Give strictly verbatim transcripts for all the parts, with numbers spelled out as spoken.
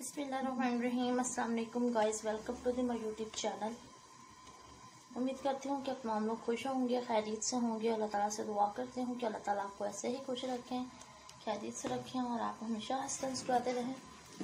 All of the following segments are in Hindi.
बिस्मिल्लाहिर्रहमानिर्रहीम। अस्सलाम वालेकुम guys, welcome to the my YouTube channel. उम्मीद करती हूँ कि आप तमाम लोग खुश होंगे, खैरियत से होंगे। अल्लाह ताला से दुआ करते हूँ कि अल्लाह ताला आपको ऐसे ही खुश रखें, खैरियत से रखें और आप हमेशा हंसते मुस्कुराते रहें।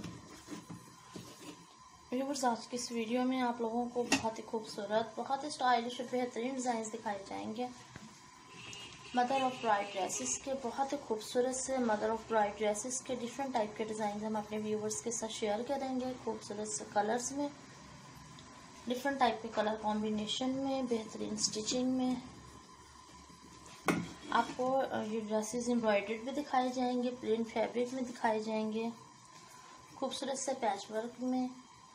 व्यूअर्स, आज की इस वीडियो में आप लोगों को बहुत ही खूबसूरत, बहुत ही स्टाइलिश और बेहतरीन डिज़ाइन दिखाए जाएंगे। मदर ऑफ ब्राइड ड्रेसेस के बहुत ही खूबसूरत से मदर ऑफ ब्राइड ड्रेसेस के डिफरेंट टाइप के डिज़ाइन हम अपने व्यूवर्स के साथ शेयर करेंगे। खूबसूरत से कलर्स में, डिफरेंट टाइप के कलर कॉम्बिनेशन में, बेहतरीन स्टिचिंग में आपको ये ड्रेसेस एम्ब्रॉयडर्ड भी दिखाए जाएंगे, प्लेन फैब्रिक में दिखाए जाएंगे, खूबसूरत से पैच वर्क में।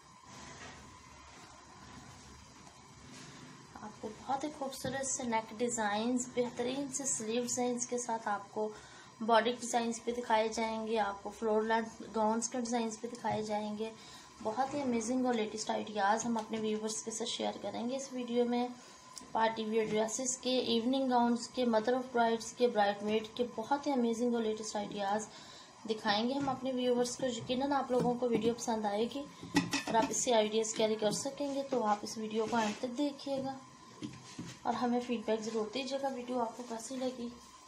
आपको बहुत ही खूबसूरत से नेक डिज़ाइंस, बेहतरीन से स्लीव डिज़ाइंस के साथ आपको बॉडी डिज़ाइंस भी दिखाए जाएंगे, आपको फ्लोर लेंथ गाउन्स के डिज़ाइंस भी दिखाए जाएंगे। बहुत ही अमेजिंग और लेटेस्ट आइडियाज़ हम अपने व्यूवर्स के साथ शेयर करेंगे इस वीडियो में। पार्टी वियर ड्रेसेस के, इवनिंग गाउन्स के, मदर ऑफ ब्राइड्स के, ब्राइडमेड के बहुत ही अमेजिंग और लेटेस्ट आइडियाज़ दिखाएंगे हम अपने व्यूवर्स को। यकीनन आप लोगों को वीडियो पसंद आएगी और आप इससे आइडियाज़ कैरी कर सकेंगे, तो आप इस वीडियो को अंत तक देखिएगा और हमें फीडबैक ज़रूर दीजिएगा वीडियो आपको कैसी लगी,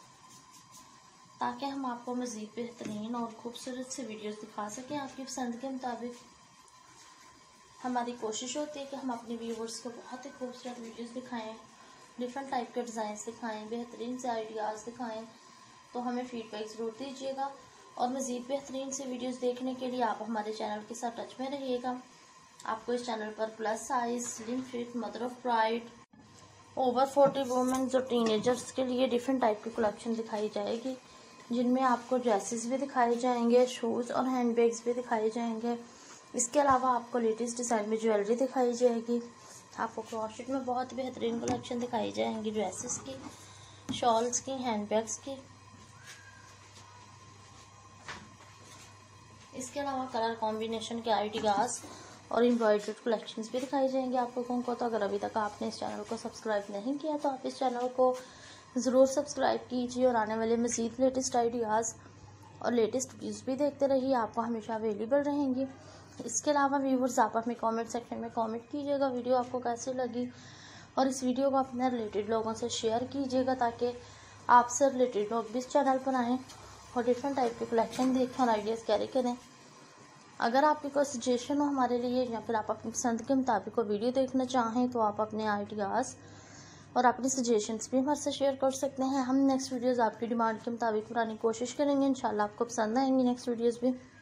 ताकि हम आपको मज़ीद बेहतरीन और खूबसूरत से वीडियोस दिखा सकें आपकी पसंद के मुताबिक। हमारी कोशिश होती है कि हम अपने व्यूवर्स को बहुत ही खूबसूरत वीडियोस दिखाएं, डिफरेंट टाइप के डिज़ाइंस दिखाएं, बेहतरीन से आइडियाज़ दिखाएं। तो हमें फीडबैक ज़रूर दीजिएगा और मज़ीद बेहतरीन से वीडियोस देखने के लिए आप हमारे चैनल के साथ टच में रहिएगा। आपको इस चैनल पर plus size, slim fit, mother of bride, over forty womens और टीनेजर्स के लिए डिफरेंट टाइप की कलेक्शन दिखाई जाएगी, जिनमें आपको ड्रेसेस भी दिखाए जाएंगे, शूज़ और हैंड बैग्स भी दिखाए जाएंगे। इसके अलावा आपको लेटेस्ट डिज़ाइन में ज्वेलरी दिखाई जाएगी। आपको क्रॉशेट में बहुत बेहतरीन कलेक्शन दिखाई जाएंगी, ड्रेसेस की, शॉल्स की, हैंड बैग्स की। इसके अलावा कलर कॉम्बिनेशन के आइडियाज़ और एम्ब्रॉयडर्ड कलेक्शंस भी दिखाई जाएंगे आप लोगों को। तो अगर अभी तक आपने इस चैनल को सब्सक्राइब नहीं किया तो आप इस चैनल को ज़रूर सब्सक्राइब कीजिए और आने वाले मज़ीद लेटेस्ट आइडियाज़ और लेटेस्ट वीडियोस भी देखते रहिए, आपको हमेशा अवेलेबल रहेंगी। इसके अलावा व्यूवर्स, आप अपने कमेंट सेक्शन में कमेंट कीजिएगा वीडियो आपको कैसी लगी और इस वीडियो को अपने रिलेटेड लोगों से शेयर कीजिएगा, ताकि आपसे रिलेटेड लोग भी इस चैनल पर आएँ और डिफरेंट टाइप के कलेक्शन देखें और आइडियाज़ कैरी करें। अगर आपकी कोई सजेशन हो हमारे लिए या फिर आप अपनी पसंद के मुताबिक कोई वीडियो देखना चाहें, तो आप अपने आइडियाज़ और अपनी सजेशंस भी हमारे से शेयर कर सकते हैं। हम नेक्स्ट वीडियोस आपकी डिमांड के मुताबिक बनाने की कोशिश करेंगे। इंशाल्लाह आपको पसंद आएंगी नेक्स्ट वीडियोस भी।